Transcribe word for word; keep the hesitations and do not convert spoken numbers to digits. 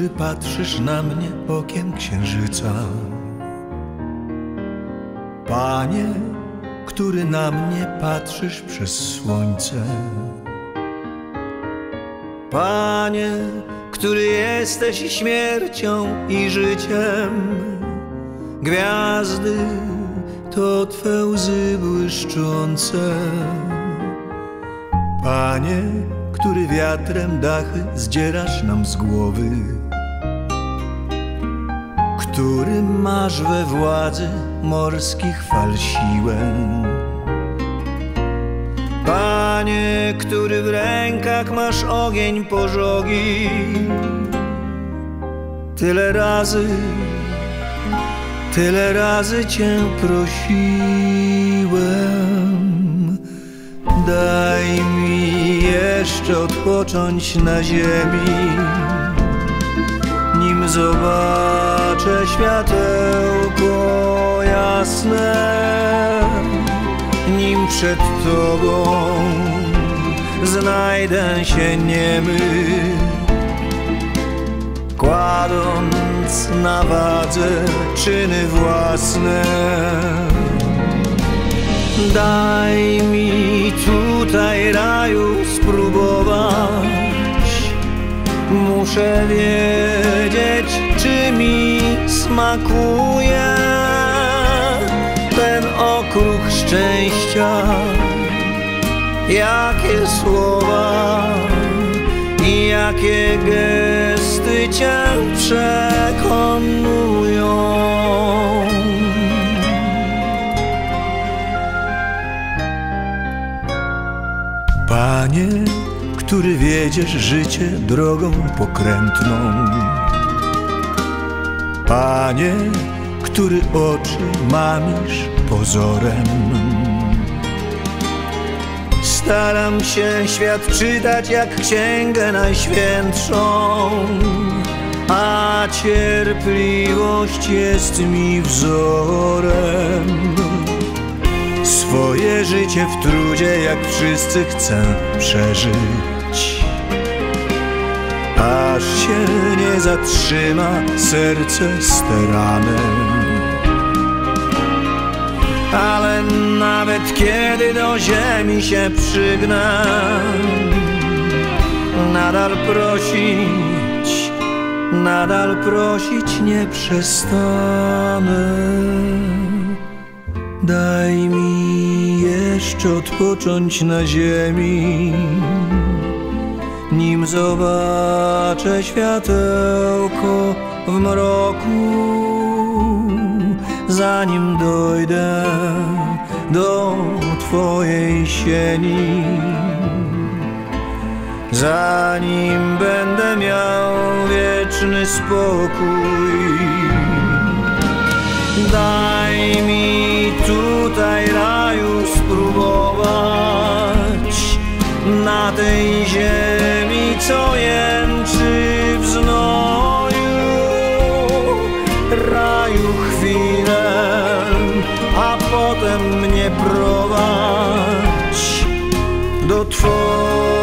który patrzysz na mnie okiem księżyca. Panie, który na mnie patrzysz przez słońce. Panie, który jesteś śmiercią i życiem. Gwiazdy to Twe łzy błyszczące. Panie, który wiatrem dachy zdzierasz nam z głowy, który masz we władzy morskich fal siłę. Panie, który w rękach masz ogień pożogi. Tyle razy, tyle razy Cię prosiłem, daj mi jeszcze odpocząć na ziemi, nim zobaczę światełko jasne, nim przed Tobą znajdę się niemy, kładąc na wadze czyny własne. Daj mi tutaj raju spróbować. Muszę wiedzieć, czy mi smakuje ten okruch szczęścia. Jakie słowa i jakie gesty Cię przekonują. Panie, który wiedziesz życie drogą pokrętną. Panie, który oczy mamisz pozorem. Staram się świat czytać jak księgę najświętszą, a cierpliwość jest mi wzorem. Swoje życie w trudzie jak wszyscy chcę przeżyć, aż się nie zatrzyma serce sterane. Ale nawet kiedy do ziemi się przygnę, nadal prosić, nadal prosić nie przestanę. Daj mi jeszcze odpocząć na ziemi, nim zobaczę światełko w mroku, zanim dojdę do Twojej sieni, zanim będę miał wieczny spokój. Daj mi tutaj raju spróbować, na tej ziemi, co jęczy w znoju. Raju chwilę, a potem mnie prowadź do Twojej